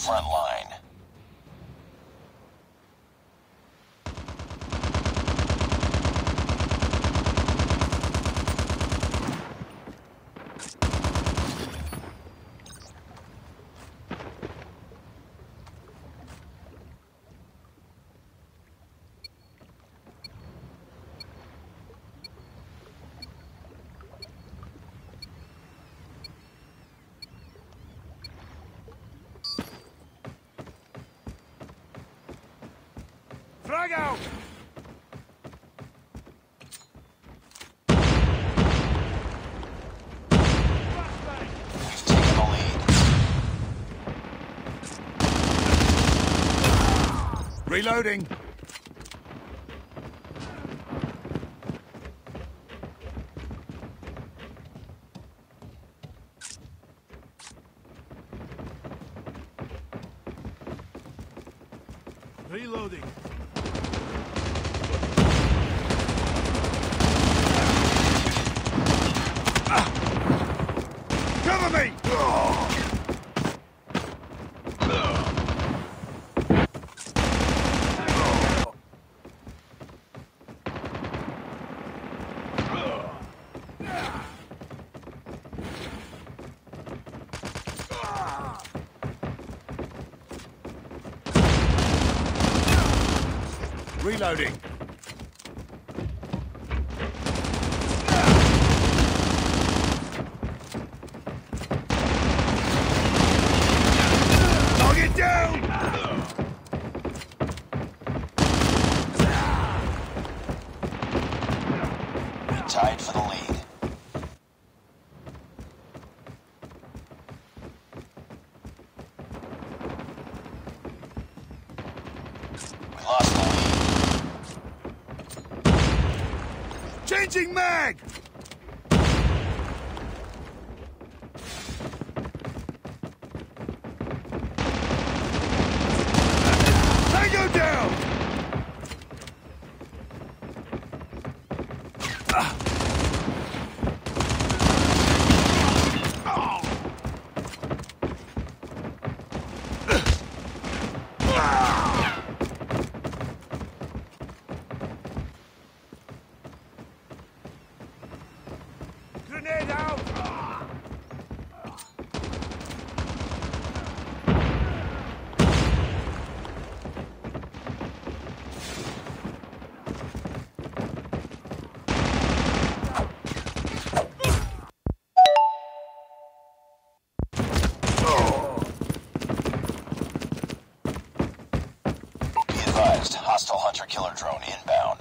front line. Frag out! We've taken the lead. Reloading! Reloading! Cover me! Reloading! Target down! We tied for the lead. We lost the lead. Changing mag! Tango down! Grenade out! Be advised, hostile hunter-killer drone inbound.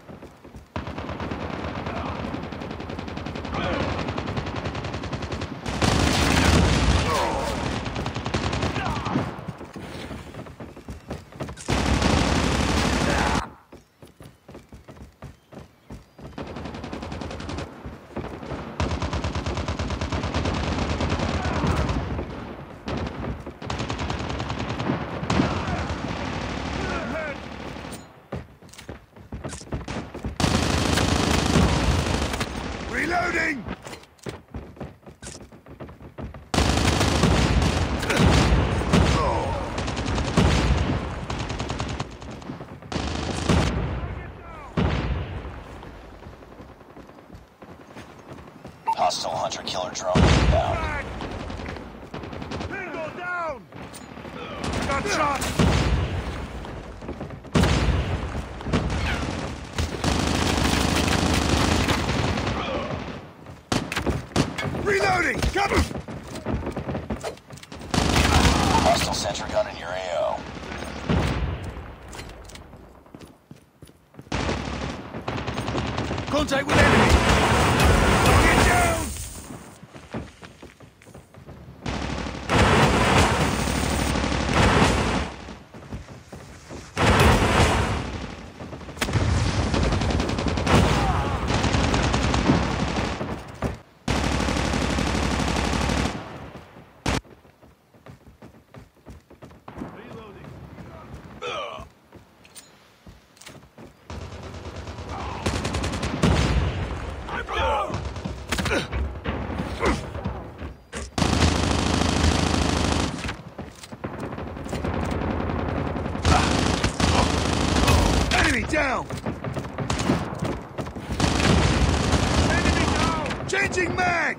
Reloading! Hostile hunter-killer drone inbound. Back! Bingo down! Got shot! Reloading! Cover! Hostile sentry gun in your AO. Contact with enemy! Target down! down! Enemy down! Changing mag!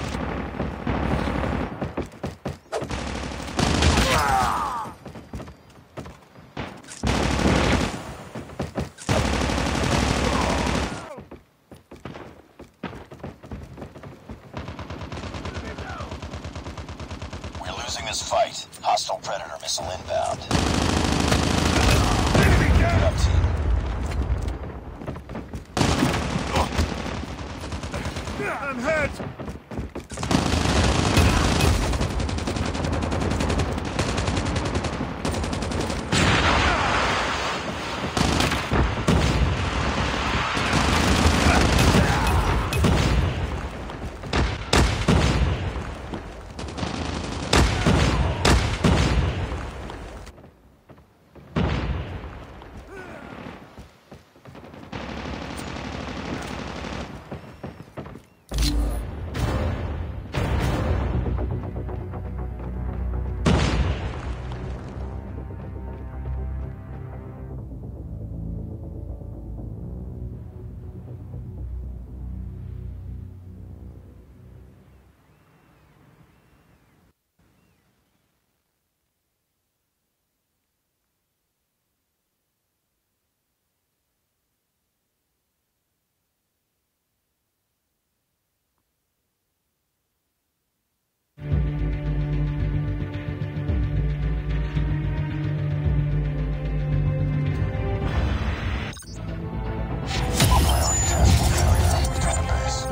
We're losing this fight. Hostile Predator missile inbound. Enemy down! Up team. I'm hurt! Priority transport carrier. Return to base.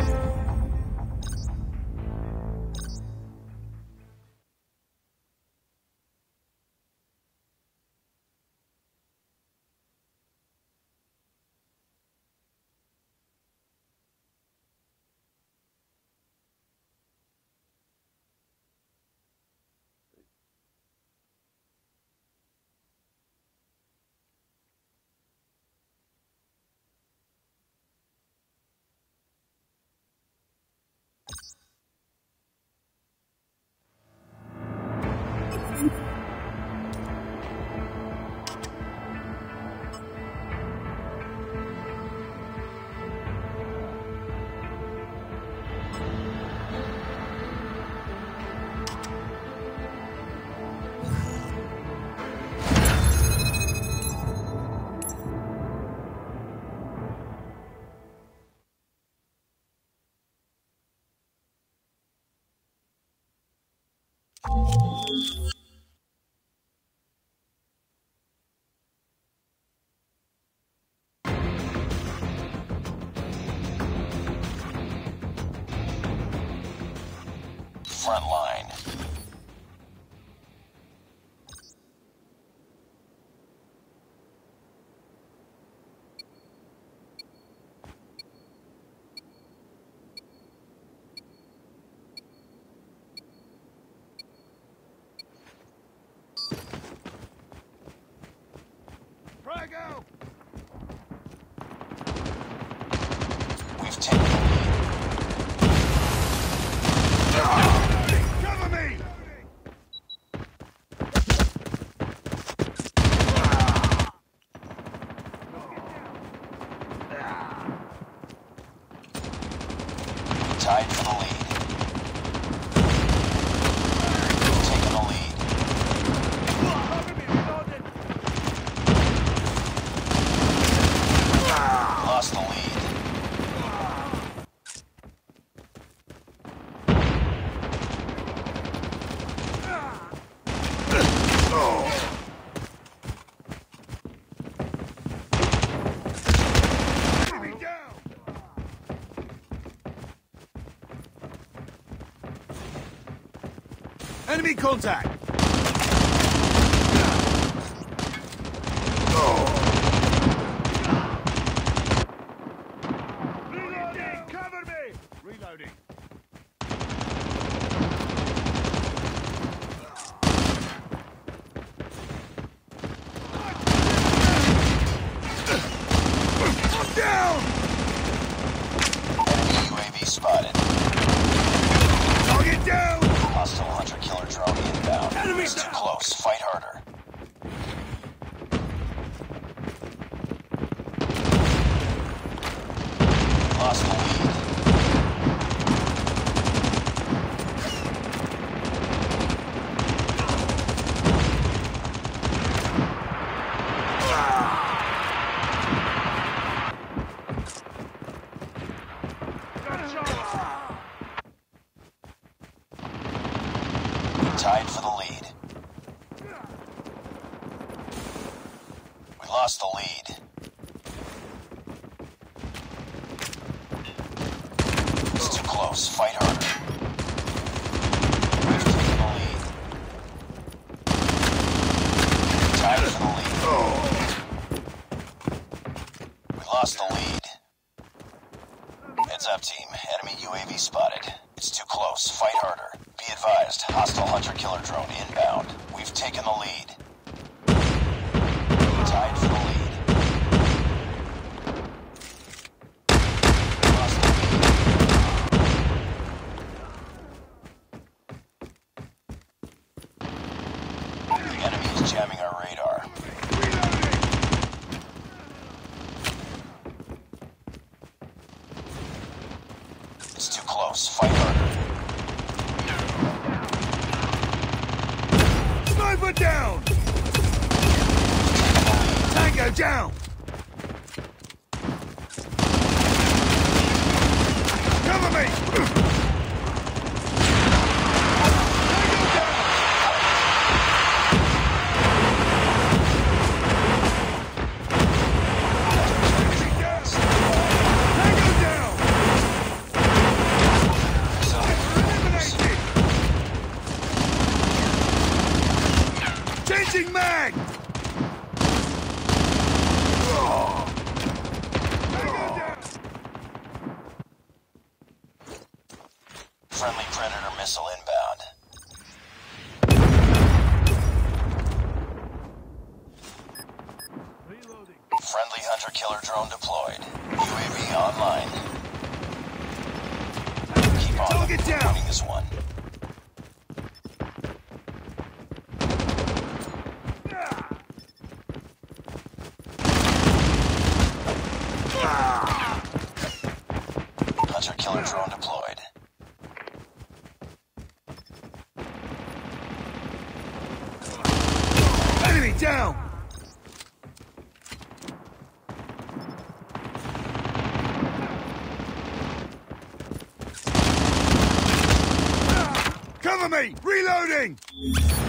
Front line. Frag out! We've taken the lead. Cover me! Tied for the lead. We've taken the lead. Cover me! Reloaded! Lost the lead. Enemy down! Enemy contact! Reloading! Cover me! Reloading. I'm down! Enemy UAV spotted. Target down! Hostile hunter-killer drone inbound. Enemy It's too down! close. Fight harder. close. Fight harder. We've taken the lead. Tied for the lead. We lost the lead. Heads up, team. Enemy UAV spotted. It's too close. Fight harder. Be advised. Hostile hunter-killer drone inbound. We've taken the lead. Tied for the lead. Lost the lead. The enemy is jamming our radar. It's too close. Fight harder. Sniper down! Tango down! Cover me! Changing mag! Friendly Predator missile inbound. Friendly hunter-killer drone deployed. UAV online. Keep on Target down. winning this one. Hunter-killer drone deployed. Enemy down! Cover me! Reloading!